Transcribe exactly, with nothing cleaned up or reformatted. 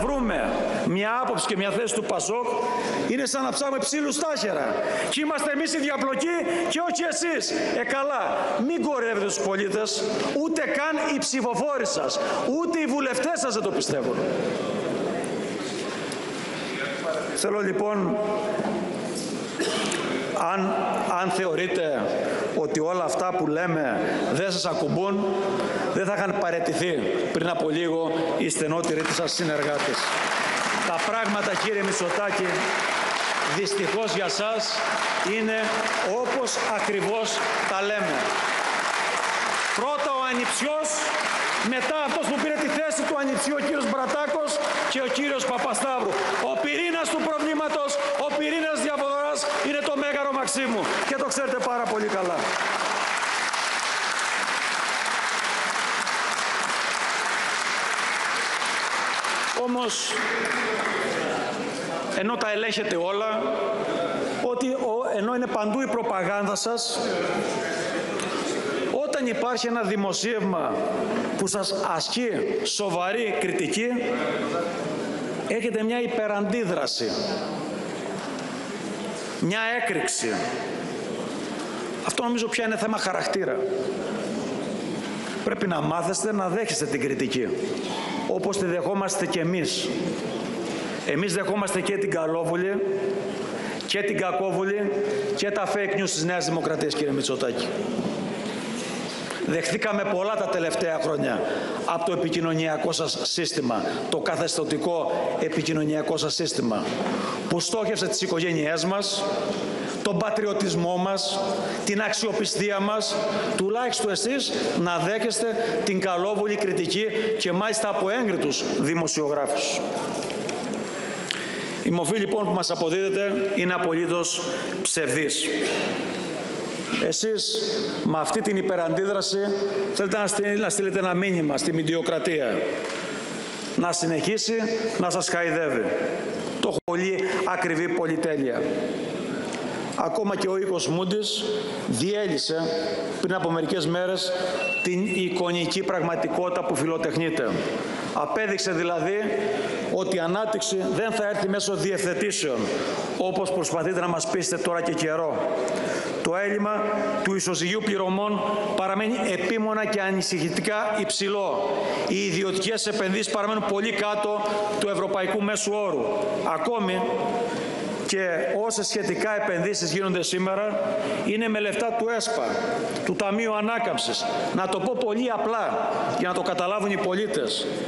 βρούμε μια άποψη και μια θέση του Πασόκ είναι σαν να ψάχνουμε ψήλους στάχερα. Και είμαστε εμείς οι διαπλοκοί και όχι εσείς. Ε, καλά, μην κορεύετε τους πολίτες, ούτε καν οι ψηφοφόροι σας, ούτε οι βουλευτές σας δεν το πιστεύουν. Θέλω λοιπόν, αν, αν θεωρείτε ότι όλα αυτά που λέμε δεν σας ακουμπούν, δεν θα είχαν παραιτηθεί πριν από λίγο οι στενότεροι της σας συνεργάτες. Τα πράγματα, κύριε Μητσοτάκη, δυστυχώς για σας είναι όπως ακριβώς τα λέμε. Πρώτα ο ανιψιός, μετά αυτός που πήρε τη θέση του ανιψιού, ο κύριος Μπρατάκος και ο κύριος Παπασταύρου. Ο πυρήνας του προβλήματος, ο πυρήνας διαφοράς είναι το Μέγαρο Μαξίμου και το ξέρετε πάρα πολύ καλά. Όμως, ενώ τα ελέγχετε όλα, ότι ενώ είναι παντού η προπαγάνδα σας, όταν υπάρχει ένα δημοσίευμα που σας ασκεί σοβαρή κριτική, έχετε μια υπεραντίδραση, μια έκρηξη. Αυτό νομίζω πια είναι θέμα χαρακτήρα. Πρέπει να μάθετε να δέχεστε την κριτική, όπως τη δεχόμαστε και εμείς. Εμείς δεχόμαστε και την καλόβουλη και την κακόβουλη και τα fake news της Νέας Δημοκρατίας, κύριε Μητσοτάκη. Δεχθήκαμε πολλά τα τελευταία χρόνια από το επικοινωνιακό σας σύστημα, το καθεστωτικό επικοινωνιακό σας σύστημα, που στόχευσε τις οικογένειές μας, τον πατριωτισμό μας, την αξιοπιστία μας. Τουλάχιστον εσείς να δέχεστε την καλόβουλη κριτική και μάλιστα από έγκριτους δημοσιογράφους. Η μορφή λοιπόν που μας αποδίδεται είναι απολύτως ψευδής. Εσείς με αυτή την υπεραντίδραση θέλετε να στείλετε, να στείλετε ένα μήνυμα στη μηντιοκρατία. Να συνεχίσει να σας χαϊδεύει. Το πολύ ακριβή πολυτέλεια. Ακόμα και ο οίκος Moody's διέλυσε πριν από μερικές μέρες την εικονική πραγματικότητα που φιλοτεχνείται. Απέδειξε δηλαδή ότι η ανάπτυξη δεν θα έρθει μέσω διευθετήσεων, όπως προσπαθείτε να μας πείσετε τώρα και καιρό. Το έλλειμμα του ισοζυγίου πληρωμών παραμένει επίμονα και ανησυχητικά υψηλό. Οι ιδιωτικές επενδύσεις παραμένουν πολύ κάτω του ευρωπαϊκού μέσου όρου. Ακόμη και όσες σχετικά επενδύσεις γίνονται σήμερα είναι με λεφτά του ΕΣΠΑ, του Ταμείου Ανάκαμψης. Να το πω πολύ απλά για να το καταλάβουν οι πολίτες.